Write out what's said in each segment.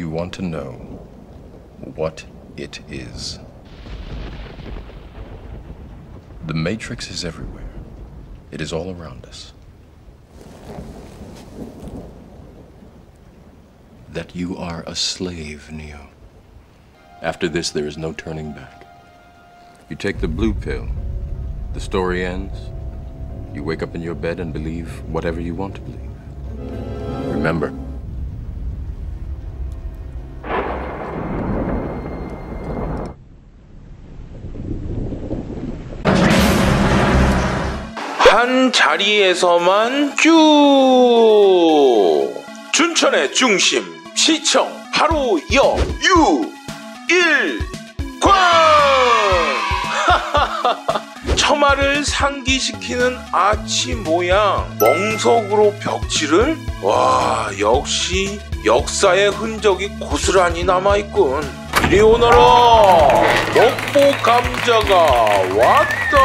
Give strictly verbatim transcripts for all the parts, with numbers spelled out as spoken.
you want to know what it is. The Matrix is everywhere. It is all around us. That you are a slave, Neo. After this, there is no turning back. You take the blue pill, the story ends. You wake up in your bed and believe whatever you want to believe. Remember, 한 자리에서만 쭉 춘천의 중심 시청 바로 역 유일관 처마를 상기시키는 아치 모양 멍석으로 벽지를 와 역시 역사의 흔적이 고스란히 남아있군. 이리 오너라 먹보 감자가 왔다.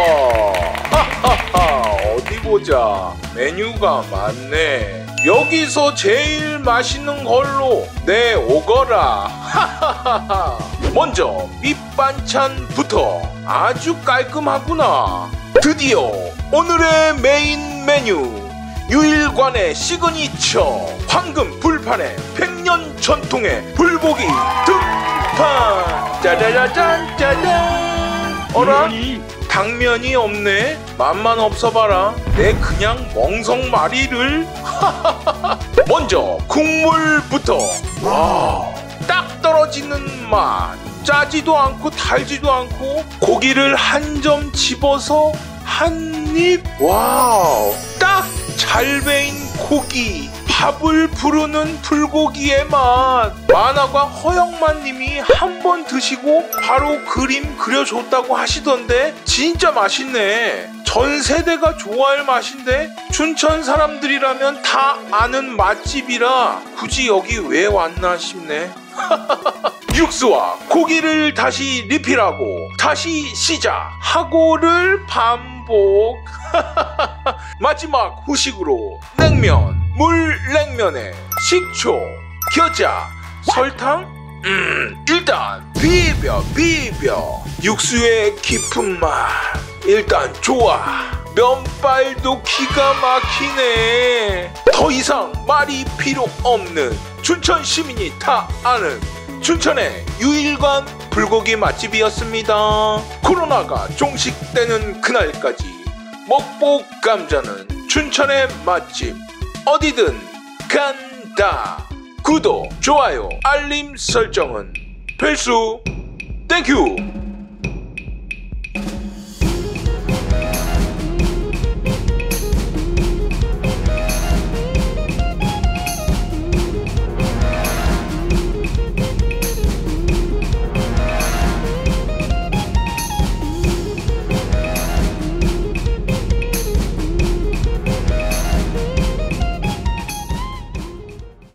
하하하 어디 보자 메뉴가 많네. 여기서 제일 맛있는 걸로 내오거라. 하하하하 먼저 밑반찬부터 아주 깔끔하구나. 드디어 오늘의 메인 메뉴 유일관의 시그니처 황금 불판에 백년 전통의 불고기 등판. 짜자자잔 짜잔. 어라? 당면이 없네. 맛만 없어봐라. 내 그냥 멍석마리를. 먼저 국물부터. 와, 딱 떨어지는 맛. 짜지도 않고 달지도 않고 고기를 한 점 집어서 한 입. 와우, 딱 잘 배인 고기, 밥을 부르는 불고기의 맛. 만화가 허영만님이 한 번 드시고 바로 그림 그려줬다고 하시던데 진짜 맛있네. 전 세대가 좋아할 맛인데 춘천 사람들이라면 다 아는 맛집이라 굳이 여기 왜 왔나 싶네. 육수와 고기를 다시 리필하고 다시 시작하고를 반복. 마지막 후식으로 냉면, 물냉면에 식초, 겨자, 설탕? 음, 일단 비벼 비벼. 육수의 깊은 맛 일단 좋아. 면발도 기가 막히네. 더 이상 말이 필요 없는 춘천 시민이 다 아는 춘천의 유일관 불고기 맛집이었습니다. 코로나가 종식되는 그날까지 먹보 감자는 춘천의 맛집 어디든 간다. 구독, 좋아요, 알림 설정은 필수. 땡큐.